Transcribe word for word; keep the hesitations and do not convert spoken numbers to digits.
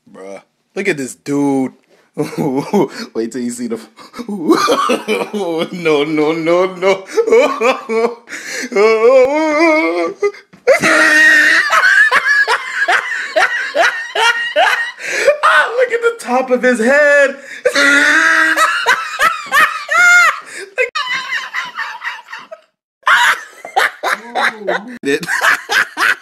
Bruh. Look at this dude. Wait till you see the. No, no, no, no. Ah, look at the top of his head. It.